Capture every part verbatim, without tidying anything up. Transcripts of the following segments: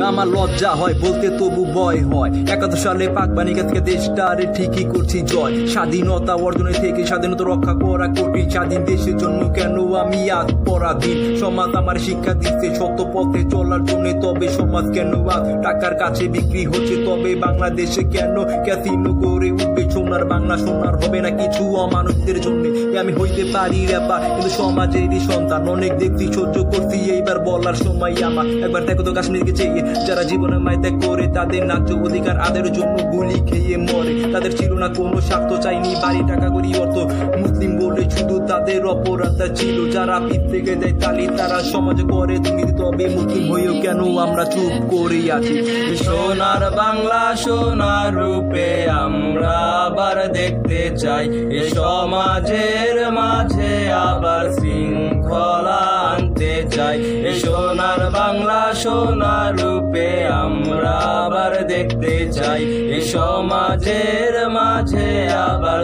আমার লজ্জা হয় বলতে তবু ভয় হয়। একাত্তর সালে পাক বানিয়ে থেকে দেশটারে ঠিকই করছি জয়। স্বাধীনতা অর্জনের থেকে স্বাধীনতা রক্ষা করা কঠিন। স্বাধীন দেশের জন্য কেন আমি আজ পরাধীন? সমাজ আমার শিক্ষা দিচ্ছে সত্য পথে চলার জন্য, তবে সমাজ কেন আজ টাকার কাছে বিক্রি হচ্ছে? তবে বাংলাদেশে কেন ক্যাসিনো করে উঠবে সোনার বাংলা? সোনার হবে না কিছু অমানুষদের জন্য। আমি হইতে পারি র্যাপার কিন্তু সমাজেরই সন্তান। অনেক দেখছি সহ্য করছি, এইবার বলার সময় আমার। একবার দেখো তো কাশ্মীরকে চেয়ে যারা জীবনে মায় ত্যাগ করে তাদের ন্যায্য অধিকার আদের জন্য গুলি খেয়ে মরে। তাদের ছিল না কোনো স্বার্থ, চাইনি বাড়ি টাকা করি অর্থ। মুসলিম বলে শুধু তাদের অপরাধ ছিল। যারা পিঠ থেকে দেয় তালি তারা সমাজ করে দুর্নীতি, তবে মুসলিম হয়েও কেন আমরা চুপ করে আছি? সোনার বাংলা সোনার রূপে আমরা আবার দেখতে চাই। এ সমাজের মাঝে আবার শৃঙ্খলা আনতে চাই। এ সোনার বাংলা সোনার রূপে আমরা আবার দেখতে চাই। এ সমাজের মাঝে আবার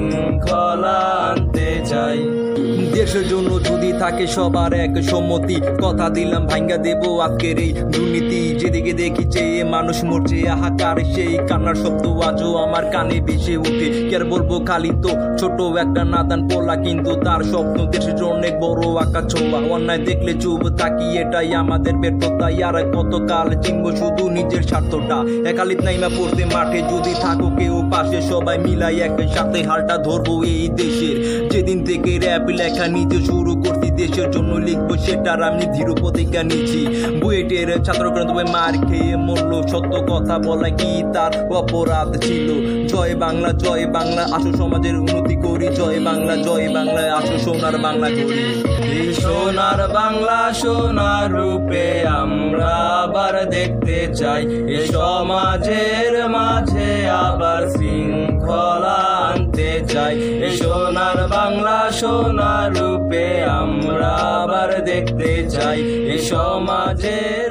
শৃঙ্খলা আনতে চাই। দেশের জন্য যদি থাকে সবার এক সম্মতি, কথা দিলাম ভাঙ্গা দেব আজকের এই দুর্নীতি। যেদিকে দেখি চেয়ে মানুষ মরছে হাহাকার, সেই কান্নার শব্দ আজও আমার কানে ভেসে উঠে। কে আর বলবো খালি তো ছোট একটা নাদান পোলা, কিন্তু তার স্বপ্ন দেশের জন্য অনেক বড় আকাশ ছোঁয়া। অন্যায় দেখলে চুপ থাকি, এটাই আমাদের ব্যর্থতা। আর কতকাল চিনবো শুধু নিজের স্বার্থটা? একালিত নাইমা পড়তে মাঠে যদি থাকো কেউ পাশে, সবাই মিলাই একই সাথে হালটা ধরবো এই দেশের। যেদিন থেকে র্যাপ লেখা নিজে শুরু করছি, দেশের জন্য লিখবো সেটার আমি ধীর প্রতিজ্ঞা নিচ্ছি। বুয়েটের ছাত্রগণ তবে মার খেয়ে মরলো, সত্য কথা বলা কি তার অপরাধ ছিল? জয় বাংলা জয় বাংলা, আসো সমাজের উন্নতি করি। জয় বাংলা জয় বাংলা, আসো সোনার বাংলা করি। এই সোনার বাংলা সোনার রূপে আমরা আবার দেখতে চাই। এ সমাজের মাঝে আবার শৃঙ্খলা আনতে চাই। এ সোনার বাংলা সোনার রূপে আমরা আবার দেখতে চাই। এ সমাজের